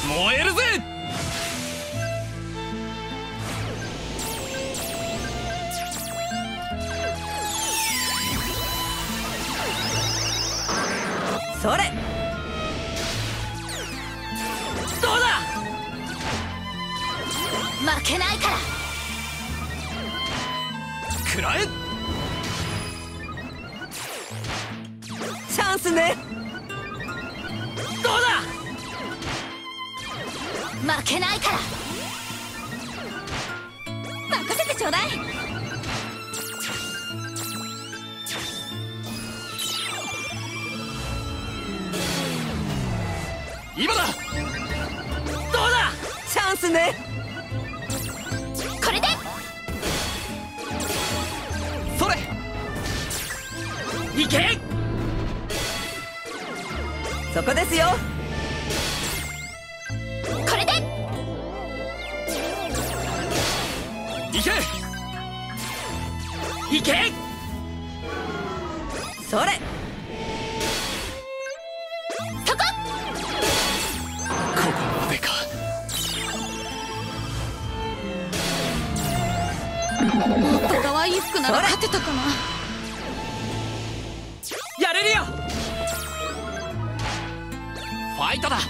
燃えるぜ。 それ。 どうだ。 負けないから。 食らえ。 チャンスね。 どうだ。負けないから。任せてちょうだい。 今だ。どうだ。 チャンスね。 これで。 それ。いけ。 そこですよ。 これで。 いけ。いけ。 それ。 そこ。 ここまでか。 もっと可愛い服なら勝てたかな。 やれるよ。ファイトだ。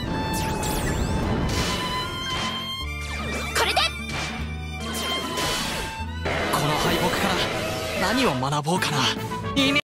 これで。 この敗北から何を学ぼうかな。イメ